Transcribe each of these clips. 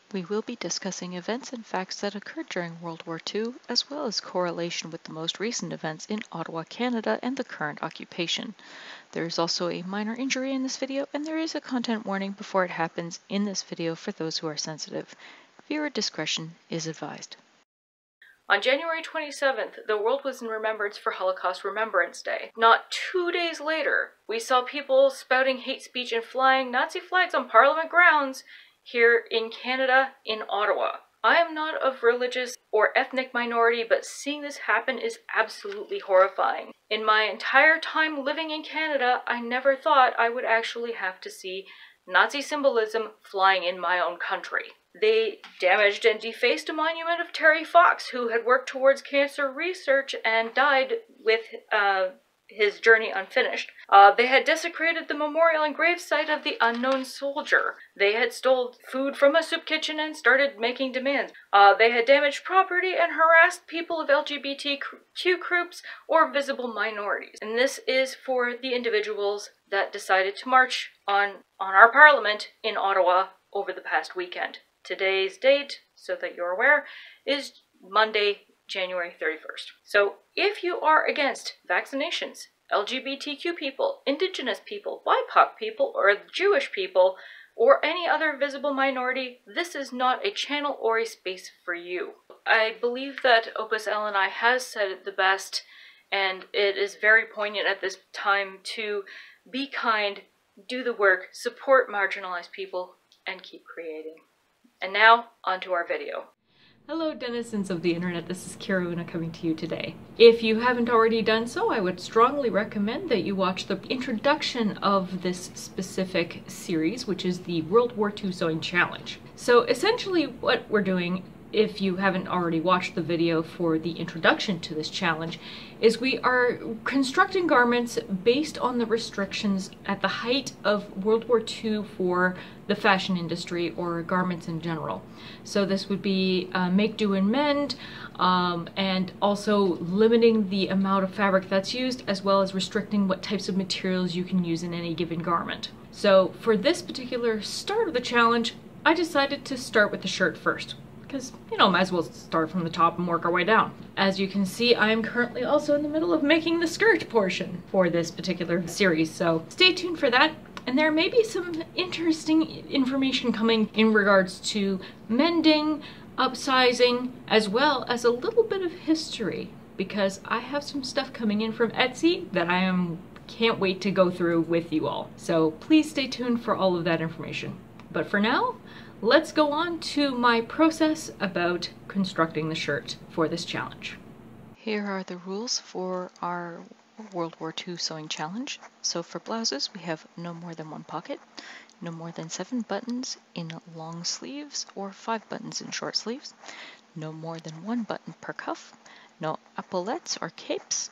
We will be discussing events and facts that occurred during World War II, as well as correlation with the most recent events in Ottawa, Canada, and the current occupation. There is also a minor injury in this video, and there is a content warning before it happens in this video for those who are sensitive. Viewer discretion is advised. On January 27th, the world was in remembrance for Holocaust Remembrance Day. Not 2 days later, we saw people spouting hate speech and flying Nazi flags on Parliament grounds here in Canada, in Ottawa. I am not of religious or ethnic minority, but seeing this happen is absolutely horrifying. In my entire time living in Canada, I never thought I would actually have to see Nazi symbolism flying in my own country. They damaged and defaced a monument of Terry Fox, who had worked towards cancer research and died with his journey unfinished. They had desecrated the memorial and gravesite of the unknown soldier. They had stole food from a soup kitchen and started making demands. They had damaged property and harassed people of LGBTQ groups or visible minorities. And this is for the individuals that decided to march on our parliament in Ottawa over the past weekend. Today's date, so that you're aware, is Monday, January 31st. So if you are against vaccinations, LGBTQ people, Indigenous people, BIPOC people, or Jewish people, or any other visible minority, this is not a channel or a space for you. I believe that Opus LNI has said it the best, and it is very poignant at this time to be kind, do the work, support marginalized people, and keep creating. And now, onto our video. Hello denizens of the internet, this is Kiera-Oona coming to you today. If you haven't already done so, I would strongly recommend that you watch the introduction of this specific series, which is the World War II Sewing Challenge. So essentially what we're doing, if you haven't already watched the video for the introduction to this challenge, is we are constructing garments based on the restrictions at the height of World War II for the fashion industry or garments in general. So this would be make, do, and mend, and also limiting the amount of fabric that's used, as well as restricting what types of materials you can use in any given garment. So for this particular start of the challenge, I decided to start with the shirt first, because, you know, might as well start from the top and work our way down. As you can see, I am currently also in the middle of making the skirt portion for this particular series, so stay tuned for that. And there may be some interesting information coming in regards to mending, upsizing, as well as a little bit of history, because I have some stuff coming in from Etsy that can't wait to go through with you all. So please stay tuned for all of that information. But for now, let's go on to my process about constructing the shirt for this challenge. Here are the rules for our World War II Sewing Challenge. So for blouses, we have no more than 1 pocket, no more than 7 buttons in long sleeves or 5 buttons in short sleeves, no more than 1 button per cuff, no epaulettes or capes,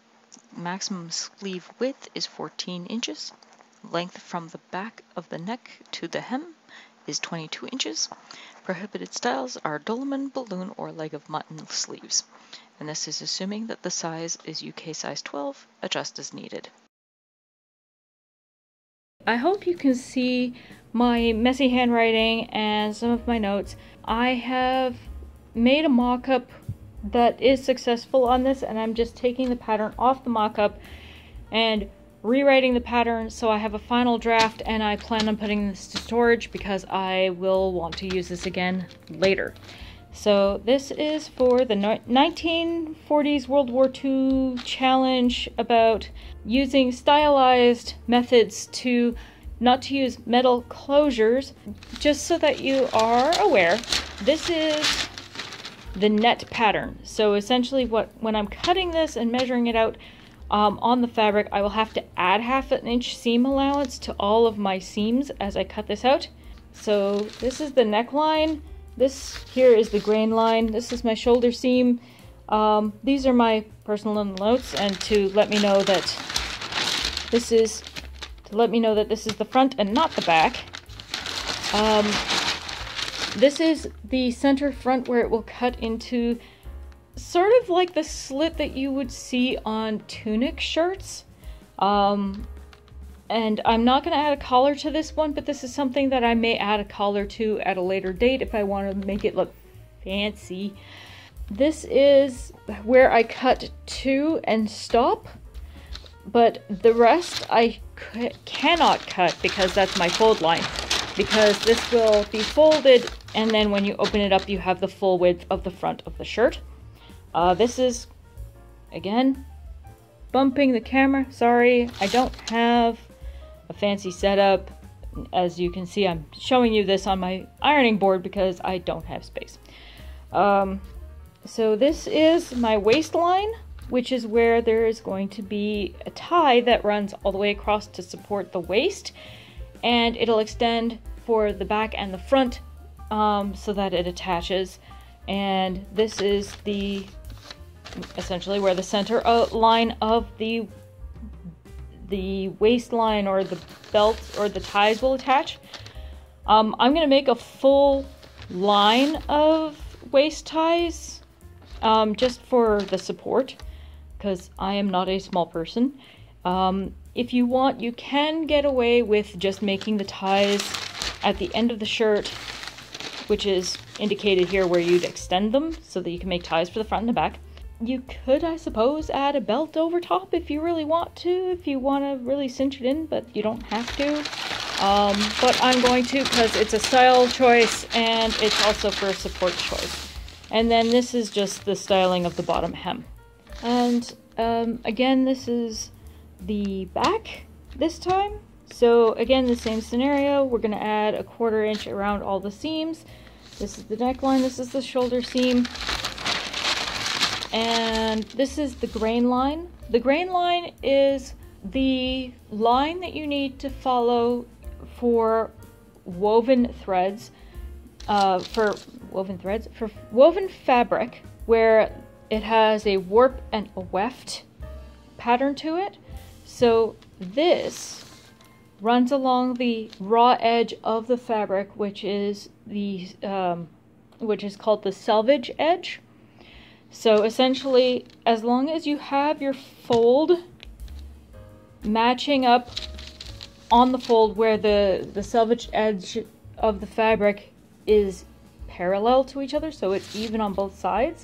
maximum sleeve width is 14 inches, length from the back of the neck to the hem is 22 inches. Prohibited styles are dolman, balloon, or leg of mutton sleeves. And this is assuming that the size is UK size 12, adjust as needed. I hope you can see my messy handwriting and some of my notes. I have made a mock-up that is successful on this, and I'm just taking the pattern off the mock-up and rewriting the pattern so I have a final draft, and I plan on putting this to storage because I will want to use this again later. So this is for the 1940s World War II challenge about using stylized methods to not to use metal closures. Just so that you are aware, this is the net pattern. So essentially when I'm cutting this and measuring it out on the fabric, I will have to add 1/2 inch seam allowance to all of my seams as I cut this out. So this is the neckline. This here is the grain line. This is my shoulder seam. These are my personal notes, and to let me know that this is the front and not the back. This is the center front where it will cut into sort of like the slit that you would see on tunic shirts. And I'm not going to add a collar to this one, but this is something that I may add a collar to at a later date if I want to make it look fancy. This is where I cut to and stop, but the rest I cannot cut because that's my fold line, because this will be folded, and then when you open it up you have the full width of the front of the shirt. This is, again, bumping the camera. Sorry, I don't have a fancy setup. As you can see, I'm showing you this on my ironing board because I don't have space. So this is my waistline, which is where there is going to be a tie that runs all the way across to support the waist, and it'll extend for the back and the front so that it attaches. And this is the essentially where the center line of the waistline or the belt or the ties will attach. I'm going to make a full line of waist ties just for the support, because I am not a small person. If you want, you can get away with just making the ties at the end of the shirt, which is indicated here where you'd extend them so that you can make ties for the front and the back. You could, I suppose, add a belt over top if you really want to, if you want to really cinch it in, but you don't have to. But I'm going to because it's a style choice and it's also for a support choice. And then this is just the styling of the bottom hem. And again, this is the back this time. So again, the same scenario. We're going to add a 1/4 inch around all the seams. This is the neckline, this is the shoulder seam. And this is the grain line. The grain line is the line that you need to follow for woven threads, for woven fabric, where it has a warp and a weft pattern to it. So this runs along the raw edge of the fabric, which is called the selvage edge. So essentially, as long as you have your fold matching up on the fold where the selvage edge of the fabric is parallel to each other, so it's even on both sides,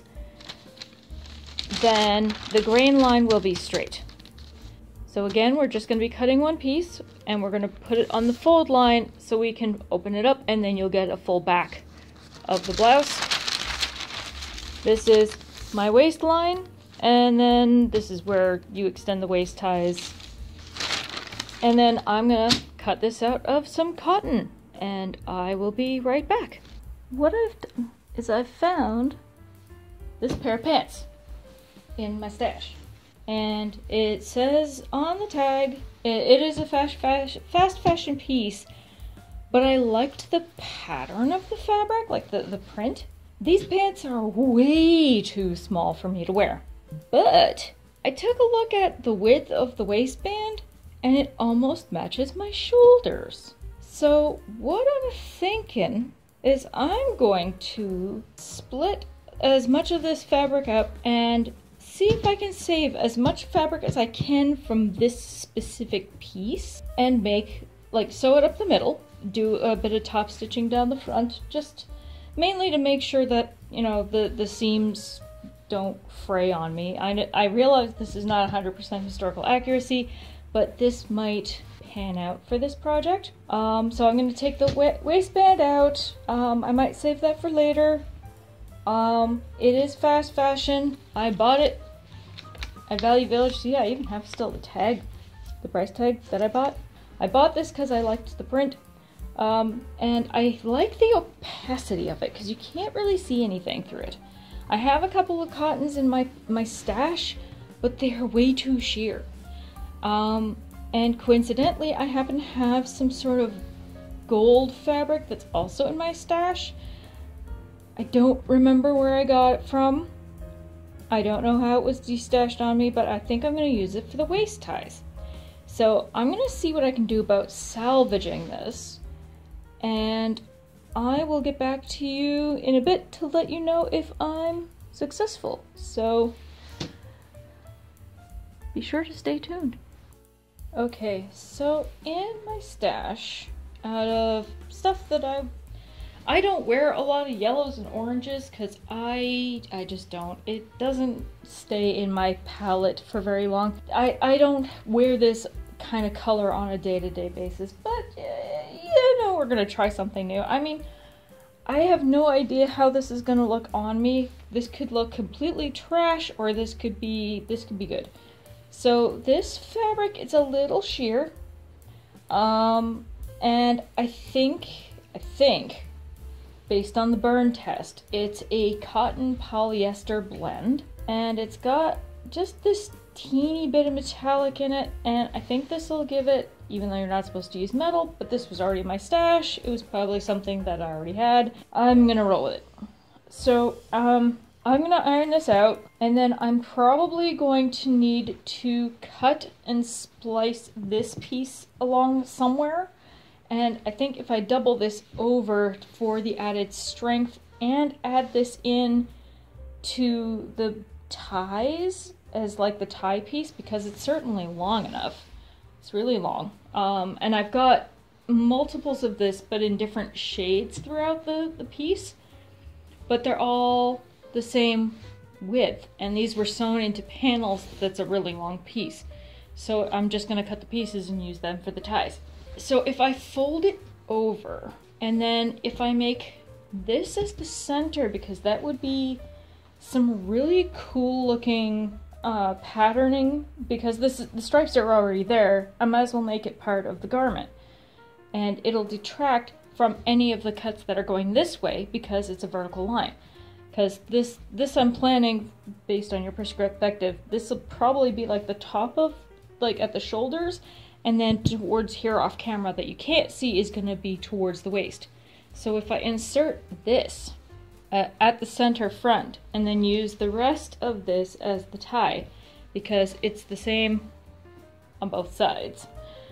then the grain line will be straight. So again, we're just going to be cutting one piece, and we're going to put it on the fold line so we can open it up, and then you'll get a full back of the blouse. This is my waistline, and then this is where you extend the waist ties. And then I'm going to cut this out of some cotton, and I will be right back. What I've done is I've found this pair of pants in my stash. And it says on the tag, it is a fast fashion piece, but I liked the pattern of the fabric, like the print. These pants are way too small for me to wear. But I took a look at the width of the waistband, and it almost matches my shoulders. So what I'm thinking is I'm going to split as much of this fabric up and see if I can save as much fabric as I can from this specific piece and make, like, sew it up the middle, do a bit of top stitching down the front, just mainly to make sure that, you know, the seams don't fray on me. I realize this is not 100% historical accuracy, but this might pan out for this project. So I'm going to take the waistband out. I might save that for later. It is fast fashion. I bought it at Value Village. See, I even have still the tag, the price tag that I bought. I bought this because I liked the print. And I like the opacity of it because you can't really see anything through it. I have a couple of cottons in my stash, but they are way too sheer. And coincidentally, I happen to have some sort of gold fabric that's also in my stash. I don't remember where I got it from. I don't know how it was destashed on me, but I think I'm going to use it for the waist ties. So I'm going to see what I can do about salvaging this, and I will get back to you in a bit to let you know if I'm successful. So be sure to stay tuned. Okay, so in my stash, out of stuff that I don't wear a lot of yellows and oranges because I just don't. It doesn't stay in my palette for very long. I don't wear this kind of color on a day-to-day basis, but you know, we're gonna try something new. I mean, I have no idea how this is gonna look on me. This could look completely trash, or this could be good. So this fabric, it's a little sheer, and I think, based on the burn test, it's a cotton polyester blend, and it's got just this teeny bit of metallic in it, and I think this will give it, even though you're not supposed to use metal, but this was already in my stash, it was probably something that I already had, I'm gonna roll with it. So, I'm gonna iron this out, and then I'm probably going to need to cut and splice this piece along somewhere. And I think if I double this over for the added strength and add this in to the ties as like the tie piece, because it's certainly long enough. It's really long. And I've got multiples of this, but in different shades throughout the piece. But they're all the same width. And these were sewn into panels that's a really long piece. So I'm just going to cut the pieces and use them for the ties. So if I fold it over, and then if I make this as the center, because that would be some really cool looking patterning, because the stripes are already there, I might as well make it part of the garment. And it'll detract from any of the cuts that are going this way, because it's a vertical line. Because this I'm planning, based on your perspective, this will probably be like the top of, like at the shoulders, and then towards here off camera that you can't see is going to be towards the waist. So if I insert this at the center front and then use the rest of this as the tie, because it's the same on both sides,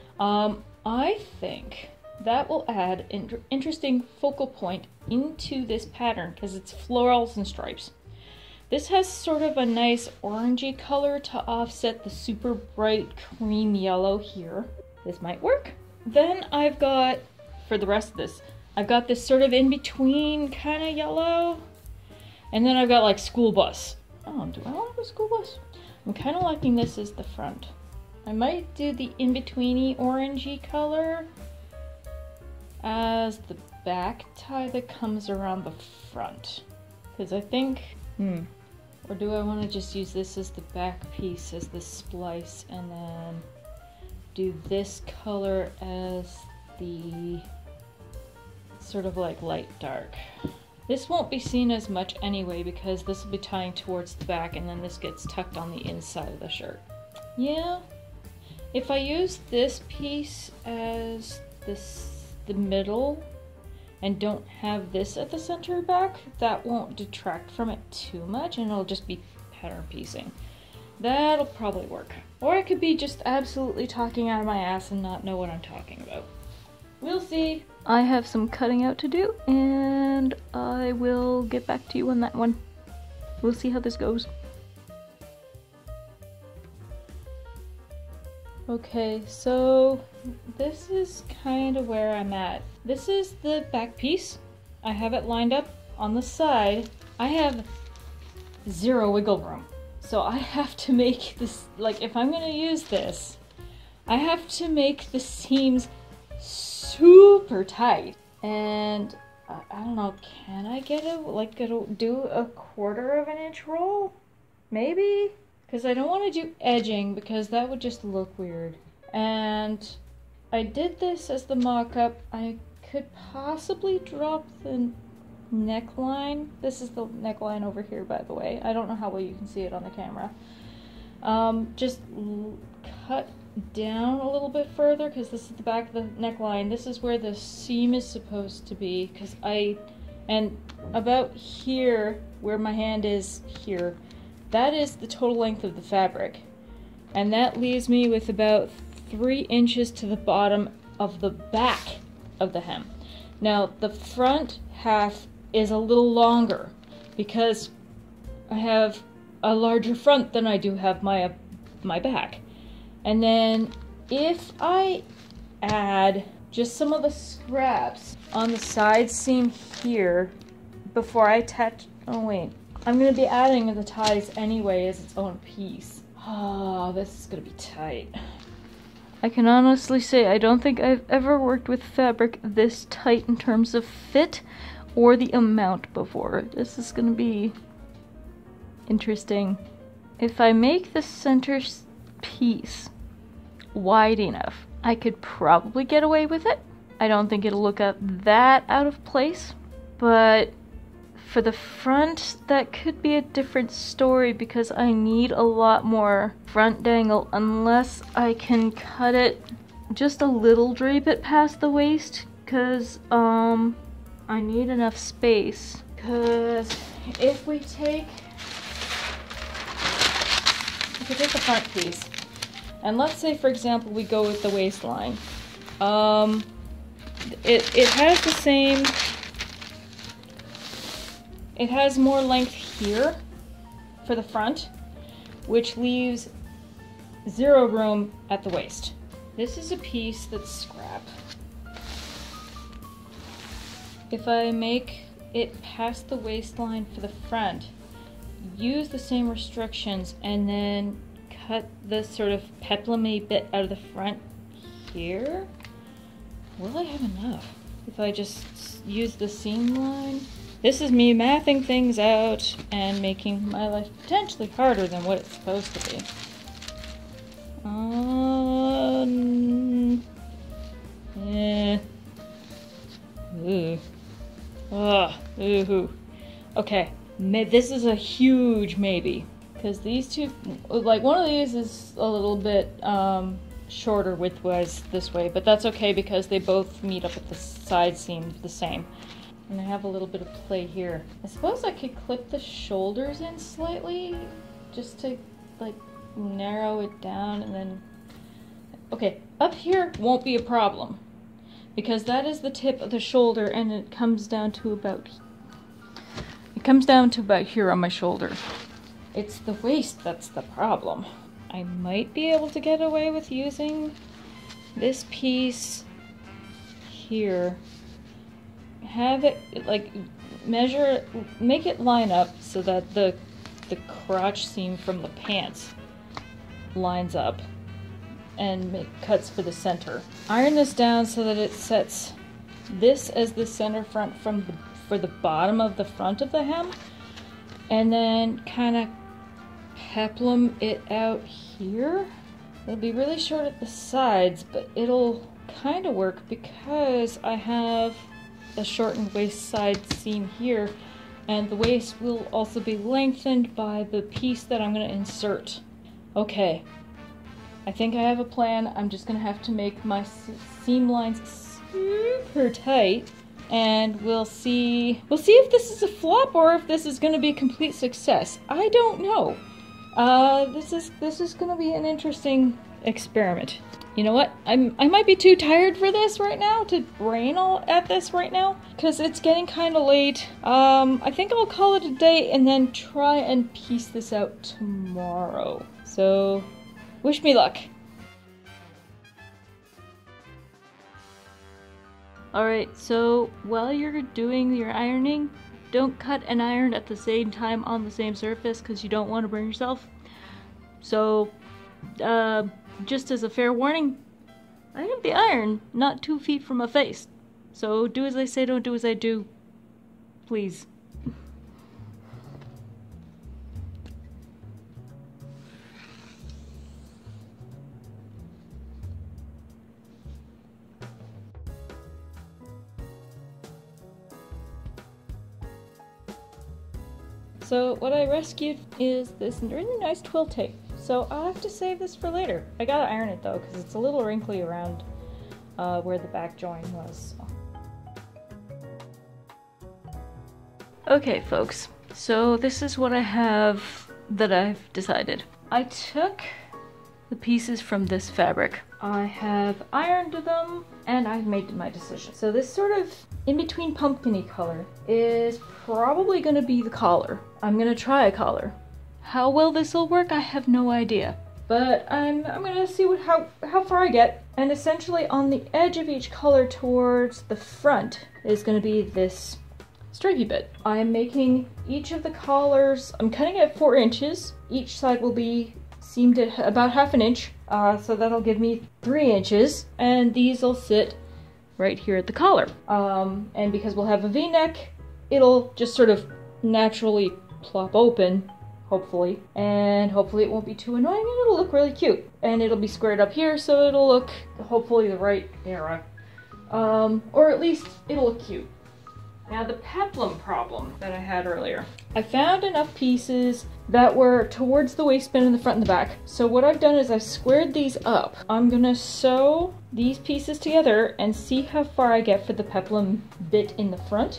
I think that will add an interesting focal point into this pattern because it's florals and stripes. This has sort of a nice orangey color to offset the super bright cream yellow here. This might work. Then I've got, for the rest of this, I've got this sort of in-between kind of yellow. And then I've got like school bus. Oh, do I want a school bus? I'm kind of liking this as the front. I might do the in-betweeny orangey color as the back tie that comes around the front. Because I think, or do I want to just use this as the back piece, as the splice, and then do this color as the sort of like light dark. This won't be seen as much anyway because this will be tying towards the back and then this gets tucked on the inside of the shirt. Yeah, if I use this piece as the middle and don't have this at the center back, that won't detract from it too much and it'll just be pattern piecing. That'll probably work. Or I could be just absolutely talking out of my ass and not know what I'm talking about. We'll see. I have some cutting out to do and I will get back to you on that one. We'll see how this goes. Okay, so this is kind of where I'm at. This is the back piece. I have it lined up on the side. I have zero wiggle room. So I have to make this, like if I'm gonna use this, I have to make the seams super tight. And I don't know, can I get do a 1/4 of an inch roll? Maybe? Because I don't want to do edging because that would just look weird. And I did this as the mock-up. I could possibly drop the neckline. This is the neckline over here, by the way. I don't know how well you can see it on the camera. Just cut down a little bit further because this is the back of the neckline. This is where the seam is supposed to be because and about here where my hand is here, that is the total length of the fabric. And that leaves me with about 3 inches to the bottom of the back of the hem. Now the front half is a little longer because I have a larger front than I do have my back. And then if I add just some of the scraps on the side seam here before I attach, oh wait, I'm gonna be adding the ties anyway as its own piece. Oh, this is gonna be tight. I can honestly say I don't think I've ever worked with fabric this tight in terms of fit or the amount before. This is gonna be interesting. If I make the center piece wide enough, I could probably get away with it. I don't think it'll look that out of place, but for the front, that could be a different story because I need a lot more front dangle unless I can cut it just a little, drape it past the waist, because I need enough space. Because if we take the front piece, and let's say for example we go with the waistline, it has the same, it has more length here for the front, which leaves 0 room at the waist. This is a piece that's scrap. If I make it past the waistline for the front, use the same restrictions, and then cut this sort of peplum-y bit out of the front here, will I have enough? If I just use the seam line? This is me mathing things out and making my life potentially harder than what it's supposed to be. Yeah. Ooh. Ooh. Okay, this is a huge maybe. Because these two, like one of these is a little bit shorter width-wise this way, but that's okay because they both meet up at the side seam the same. And I have a little bit of play here. I suppose I could clip the shoulders in slightly just to like narrow it down, and then okay, up here won't be a problem because that is the tip of the shoulder and it comes down to about here on my shoulder. It's the waist that's the problem. I might be able to get away with using this piece here. Have it like measure, make it line up so that the crotch seam from the pants lines up and make cuts for the center. Iron this down so that it sets this as the center front for the bottom of the front of the hem, and then kind of peplum it out here. It'll be really short at the sides, but it'll kind of work because I have a shortened waist side seam here, and the waist will also be lengthened by the piece that I'm going to insert. Okay, I think I have a plan. I'm just going to have to make my seam lines super tight, and we'll see if this is a flop or if this is going to be a complete success. I don't know. This is going to be an interesting experiment. You know what? I might be too tired for this right now to brain all at this right now because it's getting kind of late. I think I'll call it a day and then try and piece this out tomorrow. So, wish me luck. Alright, so while you're doing your ironing, don't cut and iron at the same time on the same surface because you don't want to burn yourself. So, just as a fair warning, I have the iron not 2 feet from my face. So do as I say, don't do as I do. Please. So what I rescued is this really nice twill tape. So I'll have to save this for later. I gotta iron it though, because it's a little wrinkly around where the back join was. Okay folks, so this is what I have that I've decided. I took the pieces from this fabric. I have ironed them and I've made my decision. So this sort of in-between pumpkin-y color is probably gonna be the collar. I'm gonna try a collar. How well this will work, I have no idea. but I'm gonna see how far I get. And essentially on the edge of each color towards the front is gonna be this stripey bit. I'm making each of the collars, I'm cutting at 4 inches. Each side will be seamed at about ½ inch, so that'll give me 3 inches, and these will sit right here at the collar. And because we'll have a V-neck, it'll just sort of naturally plop open, hopefully, and hopefully it won't be too annoying, and it'll look really cute. And it'll be squared up here, so it'll look hopefully the right era, or at least it'll look cute. Now the peplum problem that I had earlier. I found enough pieces that were towards the waistband in the front and the back. So what I've done is I've squared these up. I'm gonna sew these pieces together and see how far I get for the peplum bit in the front.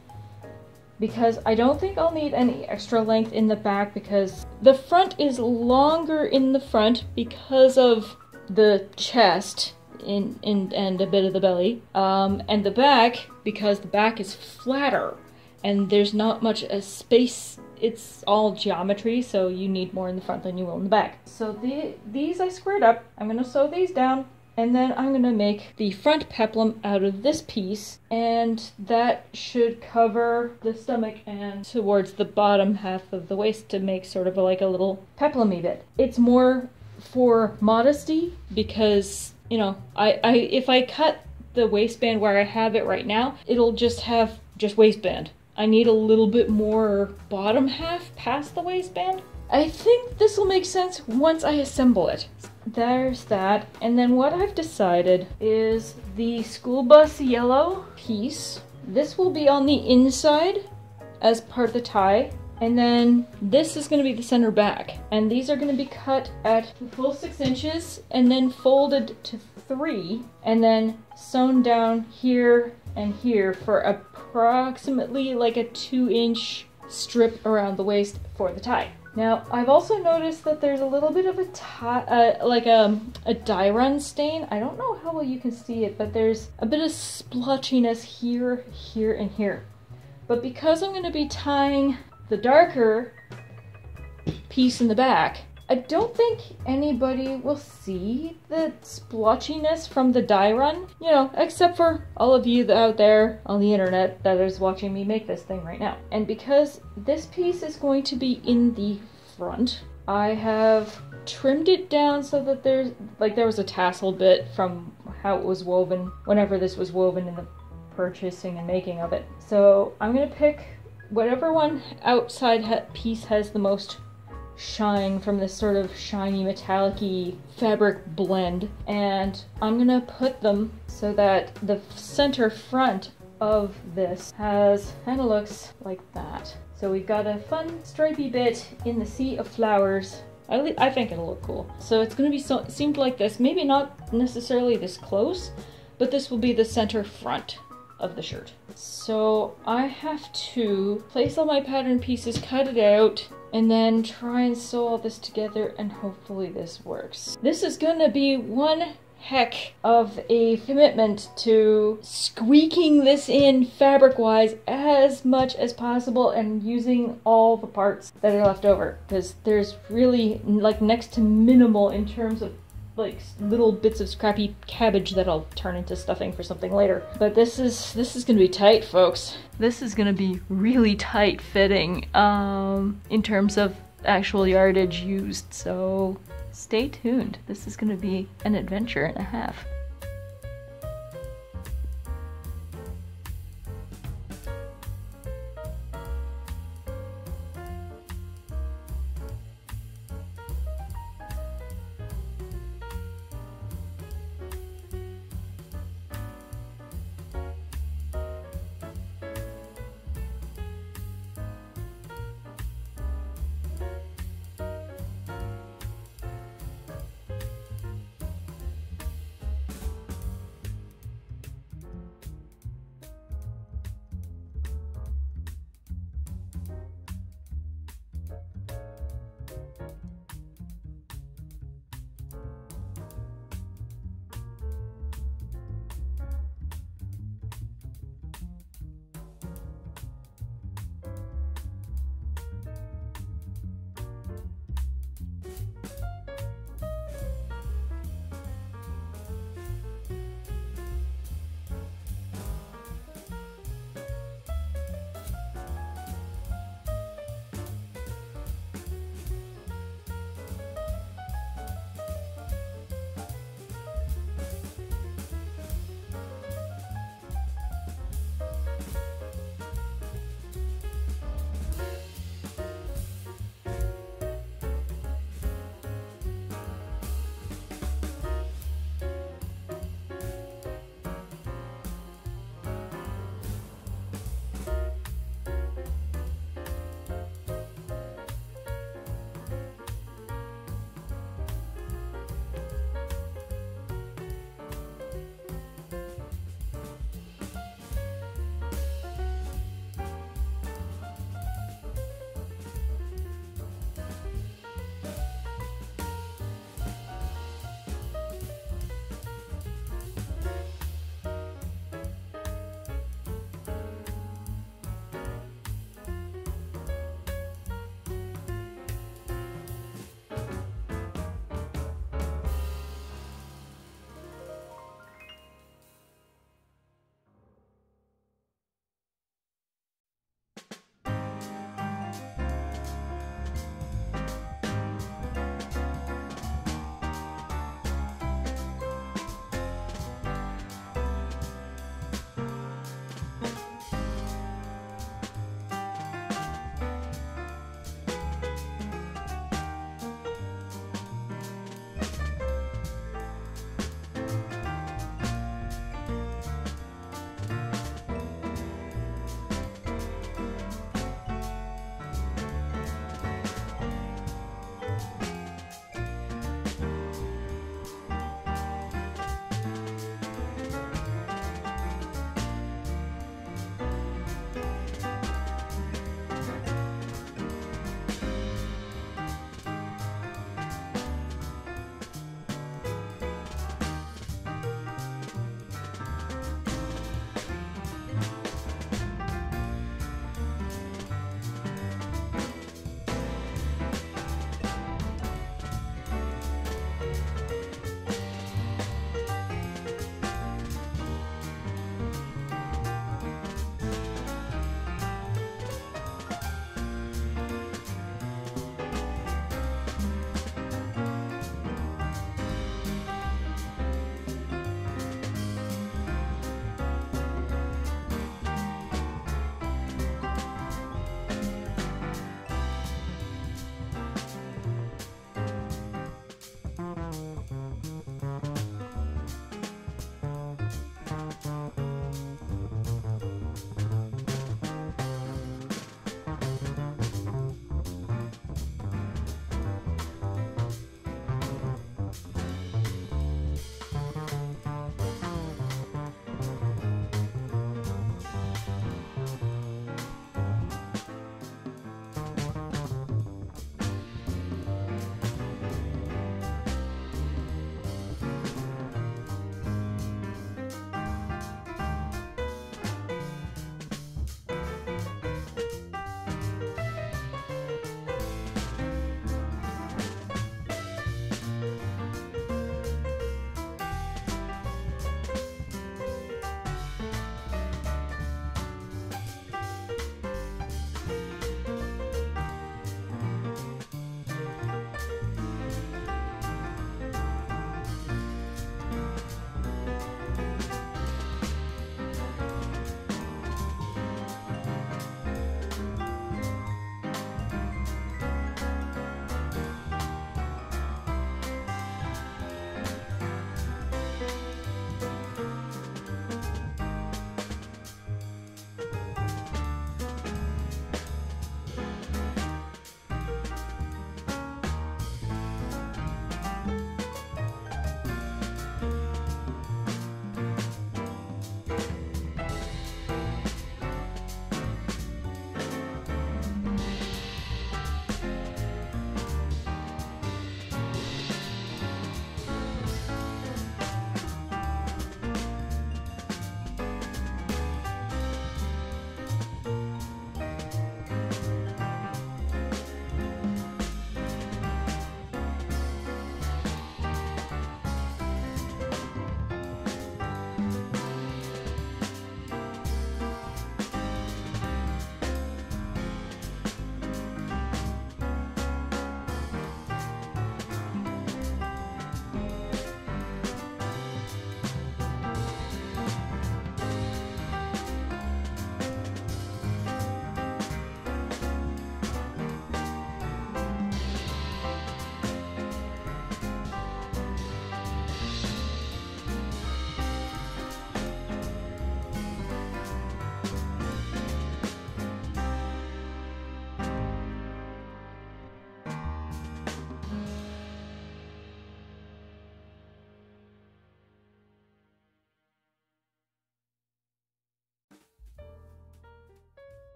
Because I don't think I'll need any extra length in the back, because the front is longer in the front because of the chest and a bit of the belly, and the back because the back is flatter and there's not much space. It's all geometry, so you need more in the front than you will in the back. So these I squared up. I'm gonna sew these down, and then I'm gonna make the front peplum out of this piece, and that should cover the stomach and towards the bottom half of the waist to make sort of like a little peplumy bit. It's more for modesty because, you know, if I cut the waistband where I have it right now, it'll just have waistband. I need a little bit more bottom half past the waistband. I think this will make sense once I assemble it. There's that. And then what I've decided is the school bus yellow piece. This will be on the inside as part of the tie. And then this is going to be the center back. And these are going to be cut at the full 6 inches and then folded to 3 and then sewn down here and here for approximately like a 2-inch strip around the waist for the tie. Now, I've also noticed that there's a little bit of a tie, like a dye run stain. I don't know how well you can see it, but there's a bit of splotchiness here, here, and here. But because I'm going to be tying the darker piece in the back, I don't think anybody will see the splotchiness from the dye run, you know, except for all of you out there on the internet that is watching me make this thing right now. And because this piece is going to be in the front, I have trimmed it down so that there was a tassel bit from how it was woven whenever this was woven in the purchasing and making of it. So I'm gonna pick whatever one outside piece has the most shine from this sort of shiny metallic-y fabric blend, and I'm gonna put them so that the center front of this kind of looks like that. So we've got a fun stripy bit in the sea of flowers. I think it'll look cool. So it's gonna be seamed like this, maybe not necessarily this close, but this will be the center front of the shirt. So I have to place all my pattern pieces, cut it out, and then try and sew all this together, and hopefully this works. This is gonna be one heck of a commitment to squeaking this in fabric-wise as much as possible and using all the parts that are left over, because there's really like next to minimal in terms of like little bits of scrappy cabbage that I'll turn into stuffing for something later. But this is gonna be tight, folks. This is gonna be really tight fitting in terms of actual yardage used, so stay tuned. This is gonna be an adventure and a half.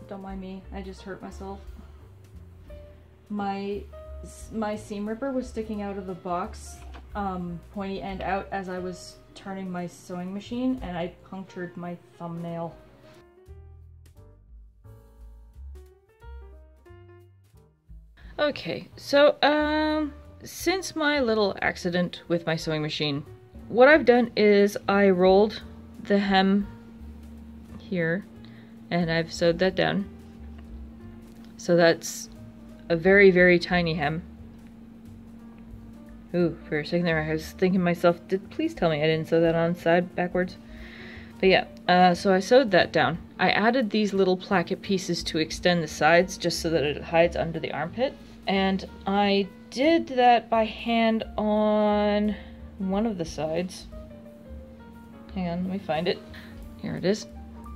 Don't mind me, I just hurt myself. My seam ripper was sticking out of the box, pointy end out, as I was turning my sewing machine, and I punctured my thumbnail. Okay, so since my little accident with my sewing machine, what I've done is I rolled the hem here and I've sewed that down. So that's a very, very tiny hem. Ooh, for a second there I was thinking to myself, please tell me I didn't sew that on side backwards. But yeah, so I sewed that down. I added these little placket pieces to extend the sides just so that it hides under the armpit. And I did that by hand on one of the sides. Hang on, let me find it. Here it is.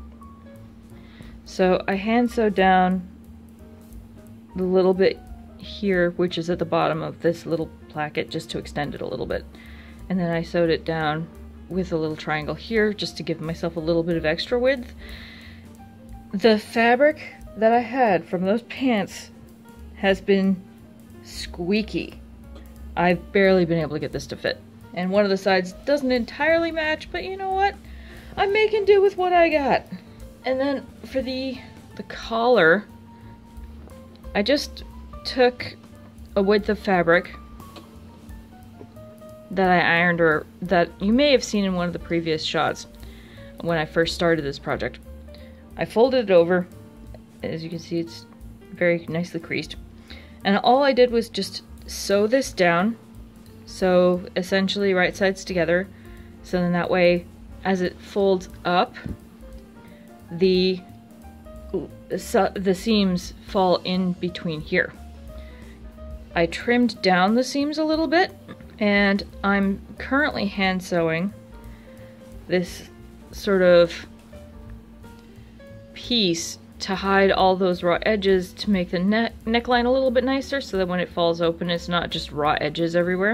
So I hand sewed down the little bit here, which is at the bottom of this little placket, just to extend it a little bit. And then I sewed it down with a little triangle here, just to give myself a little bit of extra width. The fabric that I had from those pants has been squeaky. I've barely been able to get this to fit. And one of the sides doesn't entirely match, but you know what? I'm making do with what I got. And then for the collar, I just took a width of fabric that I ironed, or that you may have seen in one of the previous shots when I first started this project. I folded it over. As you can see, it's very nicely creased. And all I did was just sew this down, so essentially right sides together, so then that way as it folds up, the seams fall in between here. I trimmed down the seams a little bit, and I'm currently hand sewing this sort of piece to hide all those raw edges, to make the neckline a little bit nicer, so that when it falls open it's not just raw edges everywhere.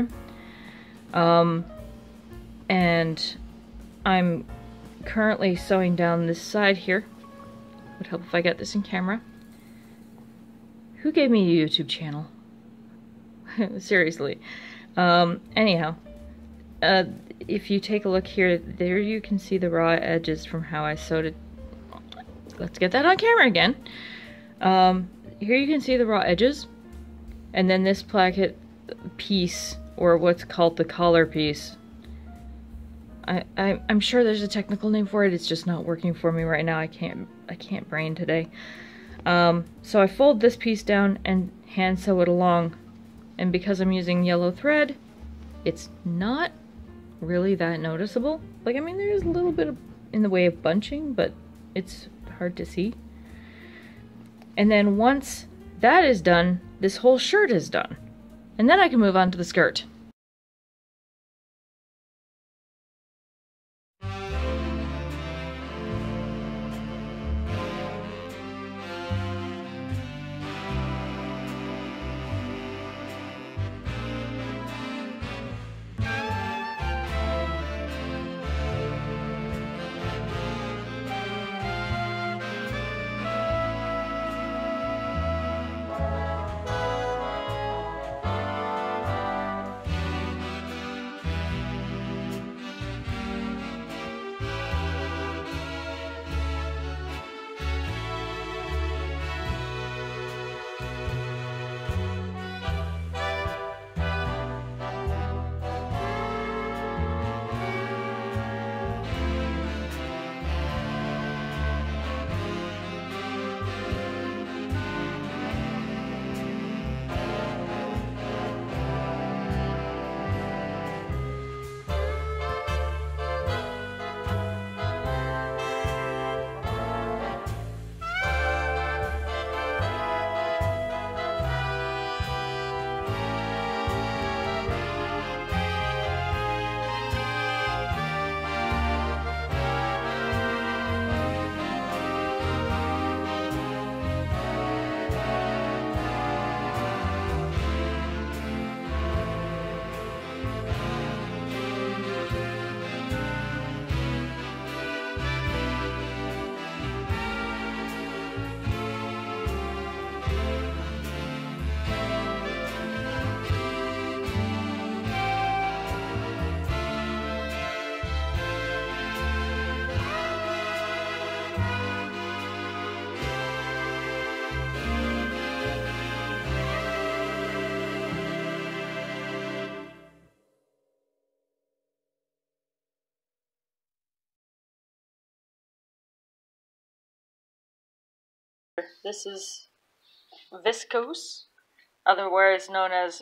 And I'm currently sewing down this side here. Would help if I got this in camera. Who gave me a YouTube channel? Seriously. Anyhow, if you take a look here, there you can see the raw edges from how I sewed it. Let's get that on camera again. Here you can see the raw edges, and then this placket piece, or what's called the collar piece. I'm sure there's a technical name for it. It's just not working for me right now. I can't brain today. So I fold this piece down and hand sew it along, and because I'm using yellow thread, it's not really that noticeable. Like, I mean, there's a little bit in the way of bunching, but it's hard to see. And then once that is done, this whole shirt is done. And then I can move on to the skirt. This is viscose, otherwise known as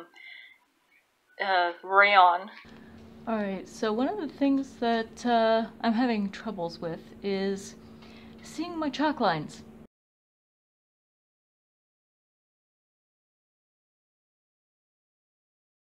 rayon. Alright, so one of the things that I'm having troubles with is seeing my chalk lines.